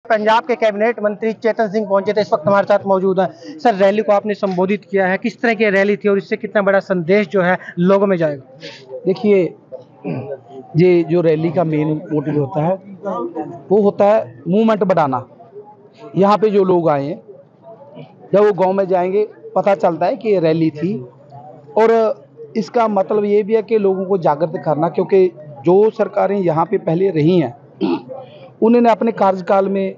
पंजाब के कैबिनेट मंत्री चेतन सिंह पहुंचे थे, इस वक्त हमारे साथ मौजूद हैं। सर, रैली को आपने संबोधित किया है, किस तरह की रैली थी और इससे कितना बड़ा संदेश जो है लोगों में जाएगा? देखिए, ये जो रैली का मेन मोटिव होता है वो होता है मूवमेंट बढ़ाना। यहाँ पे जो लोग आए हैं, जब वो गांव में जाएंगे पता चलता है कि ये रैली थी, और इसका मतलब ये भी है कि लोगों को जागृत करना, क्योंकि जो सरकारें यहाँ पे पहले रही हैं उन्होंने अपने कार्यकाल में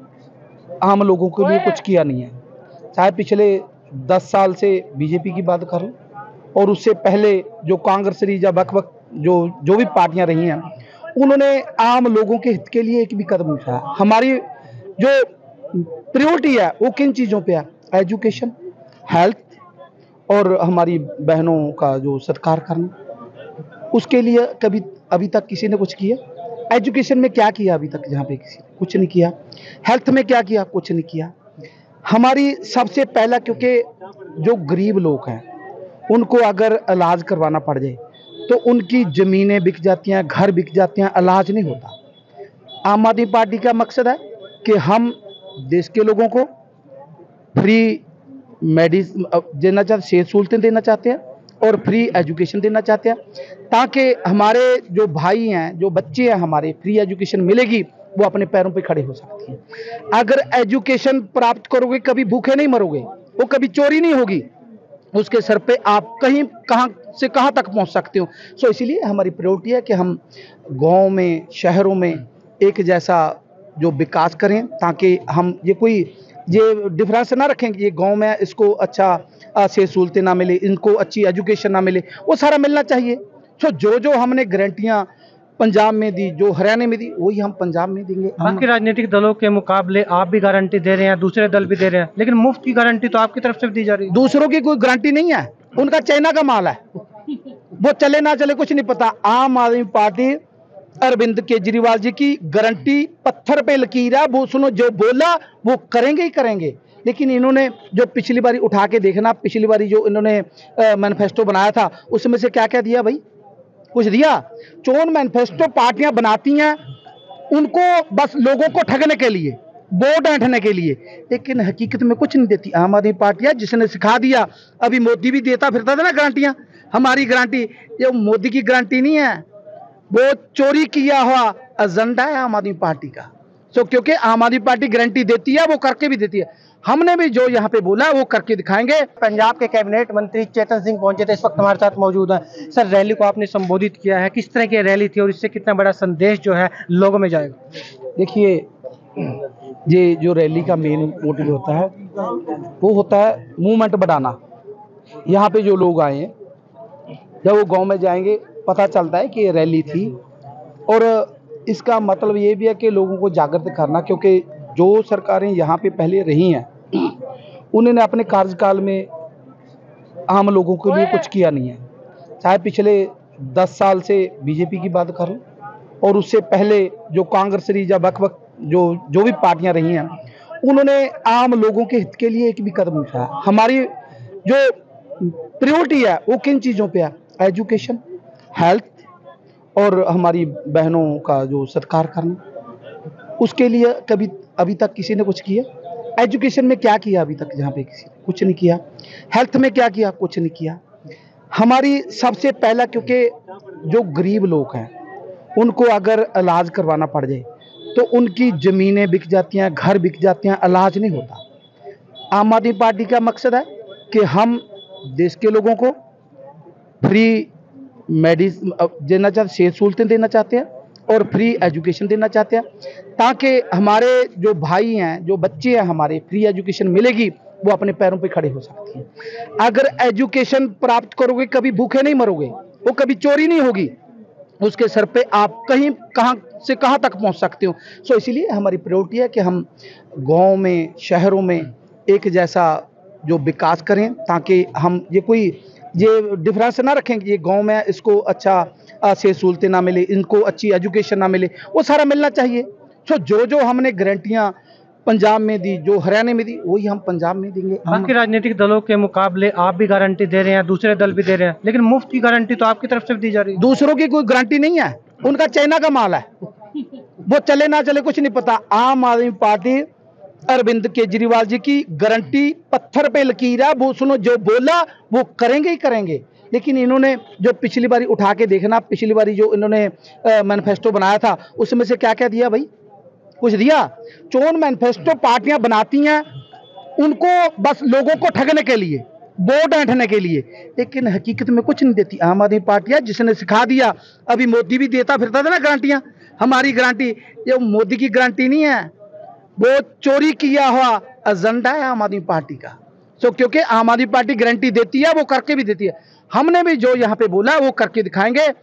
आम लोगों के लिए कुछ किया नहीं है। चाहे पिछले 10 साल से बीजेपी की बात कर लो, और उससे पहले जो कांग्रेस रही या वक्त जो भी पार्टियां रही हैं, उन्होंने आम लोगों के हित के लिए एक भी कदम उठाया। हमारी जो प्रायोरिटी है वो किन चीज़ों पे है? एजुकेशन, हेल्थ, और हमारी बहनों का जो सत्कार करना। उसके लिए कभी अभी तक किसी ने कुछ किया? एजुकेशन में क्या किया अभी तक? यहाँ पे किसी ने कुछ नहीं किया। हेल्थ में क्या किया? कुछ नहीं किया। हमारी सबसे पहला, क्योंकि जो गरीब लोग हैं उनको अगर इलाज करवाना पड़ जाए तो उनकी ज़मीनें बिक जाती हैं, घर बिक जाते हैं, इलाज नहीं होता। आम आदमी पार्टी का मकसद है कि हम देश के लोगों को फ्री मेडिसिन देना चाहते, सेहत सहूलतें देना चाहते हैं, और फ्री एजुकेशन देना चाहते हैं, ताकि हमारे जो भाई हैं, जो बच्चे हैं, हमारे फ्री एजुकेशन मिलेगी, वो अपने पैरों पे खड़े हो सकते हैं। अगर एजुकेशन प्राप्त करोगे, कभी भूखे नहीं मरोगे, वो कभी चोरी नहीं होगी, उसके सर पे आप कहां से कहां तक पहुंच सकते हो। सो इसीलिए हमारी प्रायोरिटी है कि हम गांव में, शहरों में एक जैसा जो विकास करें, ताकि हम ये डिफरेंस ना रखें कि ये गांव में इसको अच्छा से सहूलतें ना मिले, इनको अच्छी एजुकेशन ना मिले, वो सारा मिलना चाहिए। सो जो हमने गारंटियां पंजाब में दी, जो हरियाणा में दी, वही हम पंजाब में देंगे। बाकी राजनीतिक दलों के मुकाबले आप भी गारंटी दे रहे हैं, दूसरे दल भी दे रहे हैं, लेकिन मुफ्त की गारंटी तो आपकी तरफ से भी दी जा रही है। दूसरों की कोई गारंटी नहीं है, उनका चाइना का माल है, वो चले ना चले कुछ नहीं पता। आम आदमी पार्टी अरविंद केजरीवाल जी की गारंटी पत्थर पे लकीर है, वो सुनो, जो बोला वो करेंगे ही करेंगे। लेकिन इन्होंने जो पिछली बारी उठा के देखना, पिछली बारी जो इन्होंने मैनिफेस्टो बनाया था, उसमें से क्या क्या दिया भाई? कुछ दिया? चोन मैनिफेस्टो पार्टियां बनाती हैं उनको बस लोगों को ठगने के लिए, वोट ऐंठने के लिए, लेकिन हकीकत में कुछ नहीं देती। आम आदमी पार्टी है जिसने सिखा दिया। अभी मोदी भी देता फिरता था ना गारंटियां, हमारी गारंटी, ये मोदी की गारंटी नहीं है, वो चोरी किया हुआ एजेंडा है आम आदमी पार्टी का। सो क्योंकि आम आदमी पार्टी गारंटी देती है, वो करके भी देती है। हमने भी जो यहाँ पे बोला वो करके दिखाएंगे। पंजाब के कैबिनेट मंत्री चेतन सिंह पहुंचे थे, इस वक्त हमारे साथ मौजूद हैं। सर, रैली को आपने संबोधित किया है, किस तरह की रैली थी और इससे कितना बड़ा संदेश जो है लोगों में जाएगा? देखिए, ये जो रैली का मेन मोटिव होता है वो होता है मूवमेंट बढ़ाना। यहाँ पे जो लोग आए हैं, जब वो गांव में जाएंगे पता चलता है कि ये रैली थी, और इसका मतलब ये भी है कि लोगों को जागृत करना, क्योंकि जो सरकारें यहाँ पे पहले रही हैं उन्होंने अपने कार्यकाल में आम लोगों के लिए कुछ किया नहीं है। चाहे पिछले 10 साल से बीजेपी की बात कर लो, और उससे पहले जो कांग्रेस रही या वक्त जो भी पार्टियां रही हैं, उन्होंने आम लोगों के हित के लिए एक भी कदम उठाया। हमारी जो प्रायोरिटी है वो किन चीज़ों पे है? एजुकेशन, हेल्थ, और हमारी बहनों का जो सत्कार करना। उसके लिए कभी अभी तक किसी ने कुछ किया? एजुकेशन में क्या किया अभी तक? यहाँ पे किसी ने कुछ नहीं किया। हेल्थ में क्या किया? कुछ नहीं किया। हमारी सबसे पहला, क्योंकि जो गरीब लोग हैं उनको अगर इलाज करवाना पड़ जाए तो उनकी ज़मीनें बिक जाती हैं, घर बिक जाते हैं, इलाज नहीं होता। आम आदमी पार्टी का मकसद है कि हम देश के लोगों को फ्री मेडिसिन देना चाहते, सेहत सहूलतें देना चाहते हैं, और फ्री एजुकेशन देना चाहते हैं, ताकि हमारे जो भाई हैं, जो बच्चे हैं, हमारे फ्री एजुकेशन मिलेगी, वो अपने पैरों पे खड़े हो सकते हैं। अगर एजुकेशन प्राप्त करोगे, कभी भूखे नहीं मरोगे, वो कभी चोरी नहीं होगी, उसके सर पे आप कहां से कहां तक पहुंच सकते हो। सो इसीलिए हमारी प्रायोरिटी है कि हम गांव में, शहरों में एक जैसा जो विकास करें, ताकि हम ये डिफरेंस ना रखें कि ये गांव में इसको अच्छा से सहूलतें ना मिले, इनको अच्छी एजुकेशन ना मिले, वो सारा मिलना चाहिए। सो जो हमने गारंटियां पंजाब में दी, जो हरियाणा में दी, वही हम पंजाब में देंगे। बाकी राजनीतिक दलों के मुकाबले आप भी गारंटी दे रहे हैं, दूसरे दल भी दे रहे हैं, लेकिन मुफ्त की गारंटी तो आपकी तरफ से भी दी जा रही है। दूसरों की कोई गारंटी नहीं है, उनका चाइना का माल है, वो चले ना चले कुछ नहीं पता। आम आदमी पार्टी अरविंद केजरीवाल जी की गारंटी पत्थर पे लकीर है, वो सुनो जो बोला वो करेंगे ही करेंगे। लेकिन इन्होंने जो पिछली बारी उठा के देखना, पिछली बारी जो इन्होंने मैनिफेस्टो बनाया था उसमें से क्या क्या दिया भाई? कुछ दिया? चोन मैनिफेस्टो पार्टियां बनाती हैं उनको बस लोगों को ठगने के लिए, वोट ऐंठने के लिए, लेकिन हकीकत में कुछ नहीं देती। आम आदमी पार्टी है जिसने सिखा दिया। अभी मोदी भी देता फिरता था ना गारंटियां, हमारी गारंटी, ये मोदी की गारंटी नहीं है, वो चोरी किया हुआ एजेंडा है आम आदमी पार्टी का। सो क्योंकि आम आदमी पार्टी गारंटी देती है, वो करके भी देती है। हमने भी जो यहाँ पे बोला वो करके दिखाएंगे।